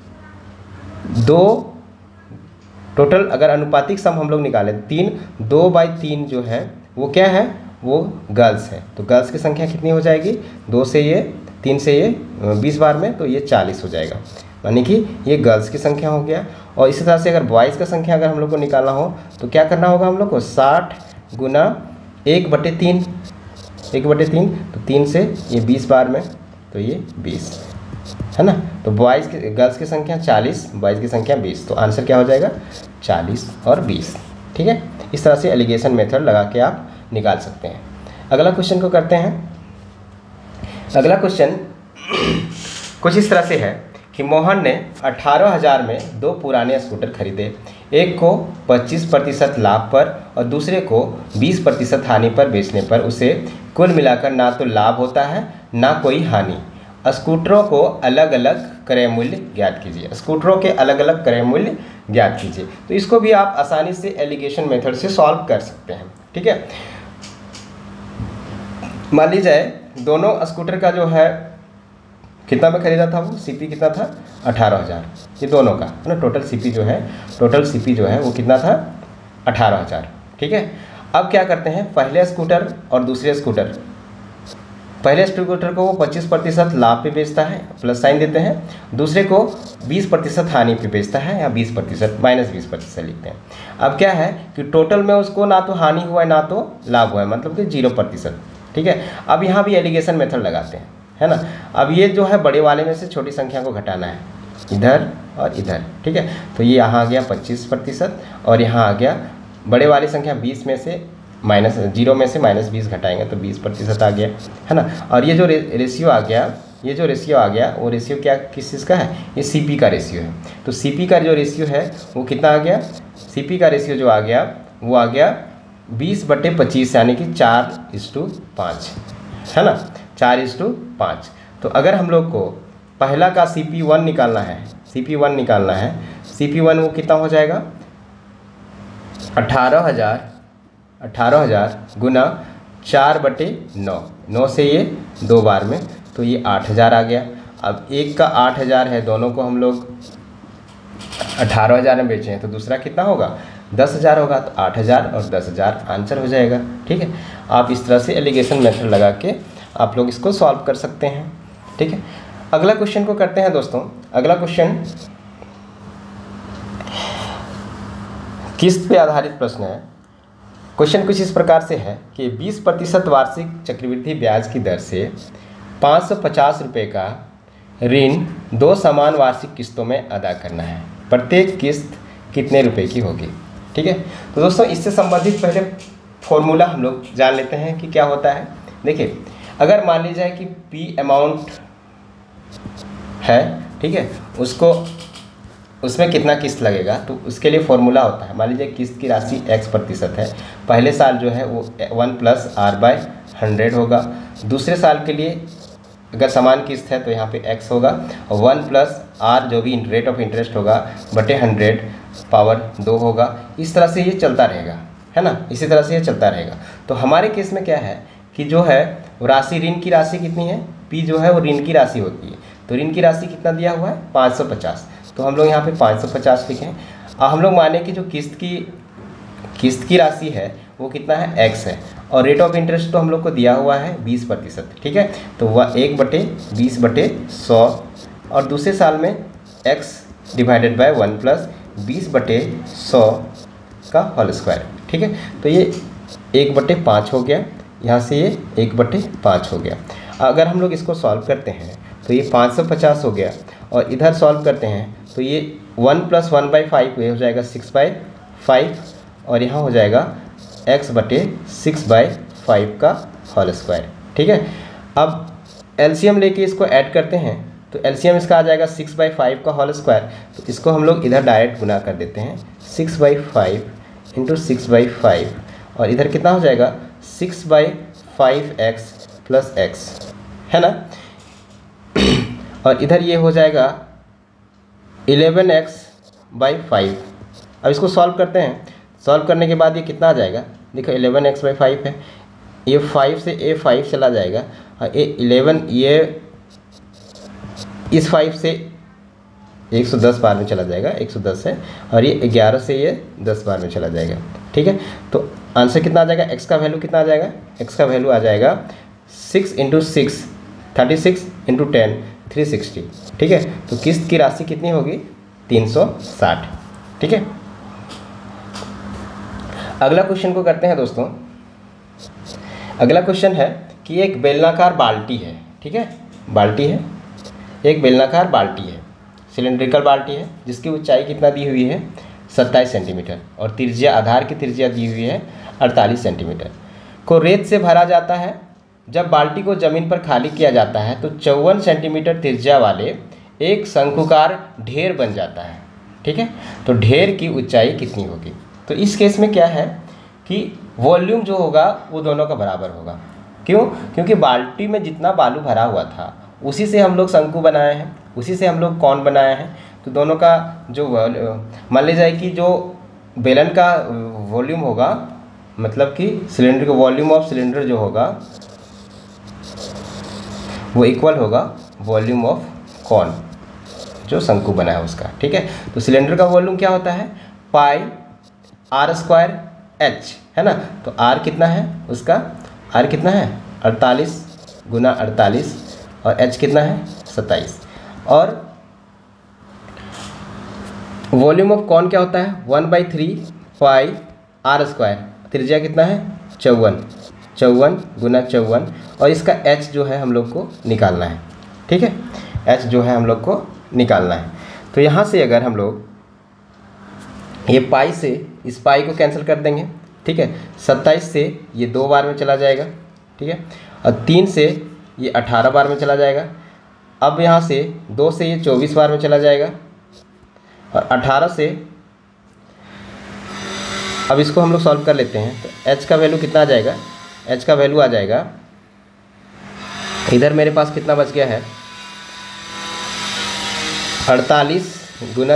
Speaker 1: दो, टोटल अगर अनुपातिक सम हम लोग निकालें 3, 2/3 जो है वो क्या है? वो गर्ल्स है। तो गर्ल्स की संख्या कितनी हो जाएगी? 2 से ये, 3 से ये 20 बार में, तो ये 40 हो जाएगा, यानी कि ये गर्ल्स की संख्या हो गया। और इसी तरह से अगर बॉयज़ का संख्या अगर हम लोग को निकालना हो तो क्या करना होगा हम लोग को? 60 गुना 1/3, 1/3, तो 3 से ये 20 बार में, तो ये 20, है ना। तो गर्ल्स की संख्या 40, बॉयज़ की संख्या 20, तो आंसर क्या हो जाएगा? 40 और 20। ठीक है, इस तरह से एलिगेशन मेथड लगा के आप निकाल सकते हैं। अगला क्वेश्चन को करते हैं। अगला क्वेश्चन कुछ इस तरह से है कि मोहन ने 18,000 में 2 पुराने स्कूटर खरीदे। एक को 25% लाभ पर और दूसरे को 20% हानि पर बेचने पर उसे कुल मिलाकर ना तो लाभ होता है ना कोई हानि, स्कूटरों को अलग अलग क्रय मूल्य ज्ञात कीजिए। स्कूटरों के अलग अलग क्रय मूल्य ज्ञात कीजिए। तो इसको भी आप आसानी से एलिगेशन मेथड से सॉल्व कर सकते हैं। ठीक है, मान लीजिए दोनों स्कूटर का जो है कितना में खरीदा था, वो सीपी कितना था 18,000, ये दोनों का है ना। टोटल सीपी जो है वो कितना था 18,000। ठीक है, अब क्या करते हैं, पहले स्कूटर और दूसरे स्कूटर, पहले स्कूटर को वो 25% लाभ पे बेचता है, प्लस साइन देते हैं, दूसरे को 20% हानि पे बेचता है, या 20% -20% लिखते हैं। अब क्या है कि टोटल में उसको ना तो हानि हुआ है ना तो लाभ हुआ है, मतलब कि 0%। ठीक है, अब यहाँ भी एलिगेशन मेथड लगाते हैं, है ना। अब ये जो है बड़े वाले में से छोटी संख्या को घटाना है, इधर और इधर। ठीक है, तो ये यहाँ आ गया 25% और यहाँ आ गया बड़े वाली संख्या 20 में से -0 में से -20 घटाएंगे तो 20% आ गया, है ना। और ये जो रेशियो आ गया, वो रेशियो क्या किस चीज़ का है, ये सीपी का रेशियो है। तो सीपी का जो रेशियो है वो कितना आ गया, सीपी का रेशियो जो आ गया वो आ गया 20/25, यानी कि 4:5, है ना, 4:5। तो अगर हम लोग को पहला का CP1 निकालना है, CP1 वो कितना हो जाएगा 18,000 गुना 4/9, 9 से ये 2 बार में, तो ये 8,000 आ गया। अब एक का 8,000 है, दोनों को हम लोग 18,000 में बेचे हैं, तो दूसरा कितना होगा 10,000 होगा। तो 8,000 और 10,000 आंसर हो जाएगा। ठीक है, आप इस तरह से एलिगेशन मेथड लगा के आप लोग इसको सॉल्व कर सकते हैं। ठीक है, अगला क्वेश्चन को करते हैं दोस्तों। अगला क्वेश्चन किस्त पे आधारित प्रश्न है। क्वेश्चन कुछ इस प्रकार से है कि 20% वार्षिक चक्रवृद्धि ब्याज की दर से 550 रुपये का ऋण 2 समान वार्षिक किस्तों में अदा करना है। प्रत्येक किस्त कितने रुपए की होगी। ठीक है, तो दोस्तों इससे संबंधित पहले फॉर्मूला हम लोग जान लेते हैं कि क्या होता है। देखिए, अगर मान लीजिए कि P अमाउंट है, ठीक है, उसमें कितना किस्त लगेगा, तो उसके लिए फॉर्मूला होता है। मान लीजिए किस्त की राशि x% है, पहले साल जो है वो 1 + r/100 होगा। दूसरे साल के लिए अगर समान किस्त है तो यहाँ पे x होगा, और 1 + r जो भी रेट ऑफ इंटरेस्ट होगा बटे 100 पावर 2 होगा। इस तरह से ये चलता रहेगा, है ना, इसी तरह से ये चलता रहेगा। तो हमारे केस में क्या है कि जो है राशि, ऋण की राशि कितनी है, P जो है वो ऋण की राशि होती है। तो ऋण की राशि कितना दिया हुआ है 550, तो हम लोग यहाँ पे 550 लिखें। अब हम लोग माने कि जो किस्त की राशि है वो कितना है x है, और रेट ऑफ इंटरेस्ट तो हम लोग को दिया हुआ है 20%। ठीक है, तो वह 1/20/100, और दूसरे साल में x / 1 + 20/100 का होल स्क्वायर। ठीक है, तो ये 1/5 हो गया, यहाँ से ये 1/5 हो गया। अगर हम लोग इसको सॉल्व करते हैं तो ये 550 हो गया, और इधर सॉल्व करते हैं तो ये 1 + 1/5 ये हो जाएगा 6/5, और यहाँ हो जाएगा x/6/5 का होल स्क्वायर। ठीक है, अब एलसीएम लेके इसको ऐड करते हैं तो एलसीएम इसका आ जाएगा 6/5 का होल स्क्वायर। तो इसको हम लोग इधर डायरेक्ट गुना कर देते हैं, 6/5 × 6/5, और इधर कितना हो जाएगा 6/5x + x, है ना। और इधर ये हो जाएगा 11x/5। अब इसको सॉल्व करते हैं, सॉल्व करने के बाद ये कितना आ जाएगा, देखो 11x/5 है, ये 5 से ये 5 चला जाएगा, और ये 11 ये इस 5 से 110 बार में चला जाएगा, 110 है, और ये 11 से ये 10 बार में चला जाएगा। ठीक है, तो आंसर कितना आ जाएगा, x का वैल्यू कितना आ जाएगा, x का वैल्यू आ जाएगा 6 × 6 36 × 10 360। ठीक है, तो किस्त की राशि कितनी होगी 360। ठीक है, अगला क्वेश्चन को करते हैं दोस्तों। अगला क्वेश्चन है कि एक बेलनाकार बाल्टी है। ठीक है, बाल्टी है, एक बेलनाकार बाल्टी है, सिलेंड्रिकल बाल्टी है, जिसकी ऊंचाई कितना दी हुई है 27 सेंटीमीटर, और त्रिज्या, आधार की त्रिज्या दी हुई है 48 सेंटीमीटर, को रेत से भरा जाता है। जब बाल्टी को ज़मीन पर खाली किया जाता है तो 54 सेंटीमीटर त्रिज्या वाले एक शंकुकार ढेर बन जाता है। ठीक है, तो ढेर की ऊंचाई कितनी होगी। तो इस केस में क्या है कि वॉल्यूम जो होगा वो दोनों का बराबर होगा। क्यों, क्योंकि बाल्टी में जितना बालू भरा हुआ था उसी से हम लोग शंकु बनाए हैं, उसी से हम लोग कौन बनाए हैं। तो दोनों का जो मान ली जाए कि जो बेलन का वॉल्यूम होगा, मतलब कि सिलेंडर का वॉल्यूम ऑफ सिलेंडर जो होगा वो इक्वल होगा वॉल्यूम ऑफ कौन जो शंकु बना है उसका। ठीक है, तो सिलेंडर का वॉल्यूम क्या होता है, पाई आर स्क्वायर एच, है ना। तो आर कितना है उसका, आर कितना है 48 गुना 48 और एच कितना है 27। और वॉल्यूम ऑफ कौन क्या होता है 1/3 पाई आर स्क्वायर, त्रिज्या कितना है 54 गुना 54 और इसका एच जो है हम लोग को निकालना है। ठीक है, एच जो है हम लोग को निकालना है। तो यहाँ से अगर हम लोग ये पाई से इस पाई को कैंसिल कर देंगे। ठीक है, 27 से ये 2 बार में चला जाएगा। ठीक है, और 3 से ये 18 बार में चला जाएगा। अब यहाँ से 2 से ये 24 बार में चला जाएगा और 18 से, अब इसको हम लोग सॉल्व कर लेते हैं। तो एच का वैल्यू कितना आ जाएगा, एच का वैल्यू आ जाएगा, इधर मेरे पास कितना बच गया है 48 गुना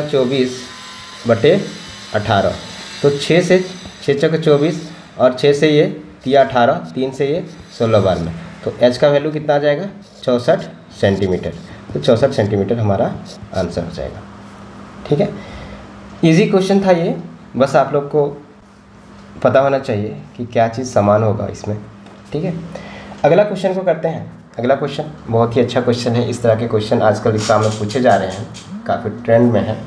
Speaker 1: 24/18। तो 6 से 6 चौके 24 और 6 से ये 18, 3 से ये 16 बार में। तो एच का वैल्यू कितना आ जाएगा 64 सेंटीमीटर। तो 64 सेंटीमीटर हमारा आंसर हो जाएगा। ठीक है, इजी क्वेश्चन था ये, बस आप लोग को पता होना चाहिए कि क्या चीज़ समान होगा इसमें। ठीक है, अगला क्वेश्चन को करते हैं। अगला क्वेश्चन बहुत ही अच्छा क्वेश्चन है। इस तरह के क्वेश्चन आजकल एग्जाम में पूछे जा रहे हैं, काफ़ी ट्रेंड में है।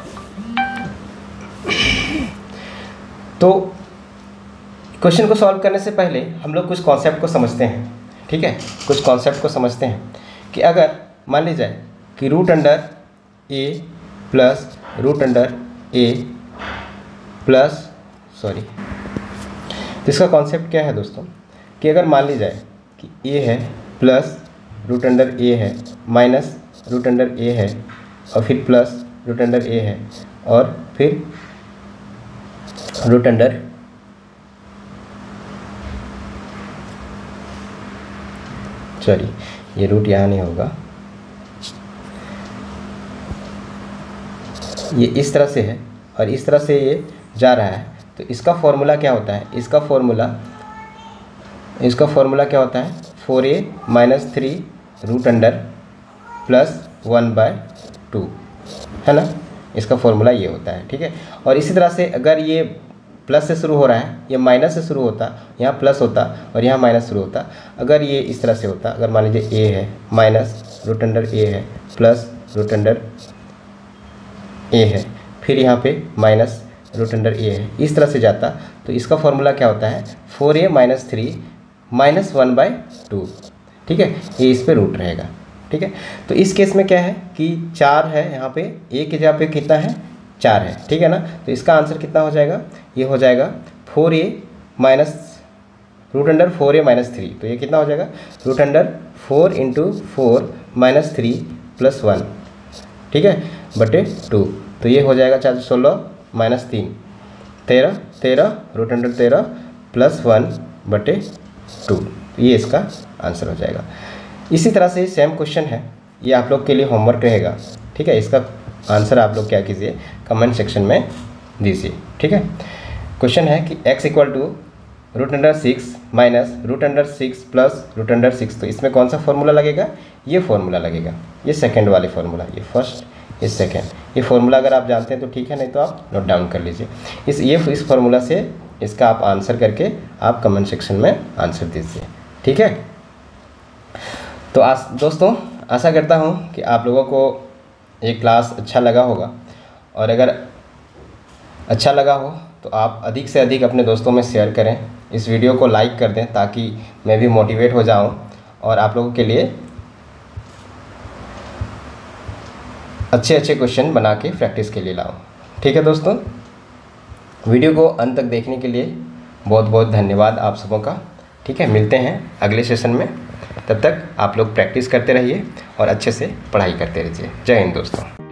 Speaker 1: तो क्वेश्चन को सॉल्व करने से पहले हम लोग कुछ कॉन्सेप्ट को समझते हैं। ठीक है, कुछ कॉन्सेप्ट को समझते हैं कि अगर मान ली जाए कि root under A plus root under A plus sorry, तो इसका कॉन्सेप्ट क्या है दोस्तों कि अगर मान ली जाए कि ए है प्लस रूट अंडर ए है माइनस रूट अंडर ए है और फिर प्लस रूट अंडर ए है और फिर रूट अंडर सॉरी ये रूट यहाँ नहीं होगा, ये इस तरह से है और इस तरह से ये जा रहा है। तो इसका फॉर्मूला क्या होता है, इसका फॉर्मूला क्या होता है 4a - 3 रूट अंडर प्लस 1/2, है ना। इसका फॉर्मूला ये होता है। ठीक है, और इसी तरह से अगर ये प्लस से शुरू हो रहा है, ये माइनस से शुरू होता, यहाँ प्लस होता और यहाँ माइनस शुरू होता। अगर ये इस तरह से होता, अगर मान लीजिए a है माइनस रूट अंडर ए है प्लस रूट अंडर ए है, फिर यहाँ पे माइनस रूट अंडर ए है, इस तरह से जाता। तो इसका फॉर्मूला क्या होता है 4a - 3 - 1/2। ठीक है, ये इस पे रूट रहेगा। ठीक है, तो इस केस में क्या है कि 4 है यहाँ पे, a की जगह पे कितना है 4 है। ठीक है ना, तो इसका आंसर कितना हो जाएगा, ये हो जाएगा 4a minus root under 4a - 3। तो ये कितना हो जाएगा रूट अंडर 4 × 4 - 3 + 1, ठीक है, बटे 2। तो ये हो जाएगा 4 16 - 3 13 13 रूट अंडर 13 + 1/2। ये इसका आंसर हो जाएगा। इसी तरह से सेम क्वेश्चन है, ये आप लोग के लिए होमवर्क रहेगा। ठीक है, इसका आंसर आप लोग क्या कीजिए कमेंट सेक्शन में दीजिए। ठीक है, क्वेश्चन है कि x = root under 6 minus root under 6 plus root under 6। तो इसमें कौन सा फॉर्मूला लगेगा, ये फॉर्मूला लगेगा, ये सेकंड वाले फार्मूला, ये फर्स्ट ये सेकंड। ये फार्मूला अगर आप जानते हैं तो ठीक है, नहीं तो आप नोट डाउन कर लीजिए। इस फार्मूला से इसका आप आंसर करके आप कमेंट सेक्शन में आंसर दीजिए। ठीक है, तो दोस्तों आशा करता हूँ कि आप लोगों को ये क्लास अच्छा लगा होगा, और अगर अच्छा लगा हो तो आप अधिक से अधिक अपने दोस्तों में शेयर करें, इस वीडियो को लाइक कर दें ताकि मैं भी मोटिवेट हो जाऊं और आप लोगों के लिए अच्छे अच्छे क्वेश्चन बना के प्रैक्टिस के लिए लाऊं। ठीक है दोस्तों, वीडियो को अंत तक देखने के लिए बहुत बहुत धन्यवाद आप सबों का। ठीक है, मिलते हैं अगले सेशन में, तब तक आप लोग प्रैक्टिस करते रहिए और अच्छे से पढ़ाई करते रहिए। जय हिंद दोस्तों।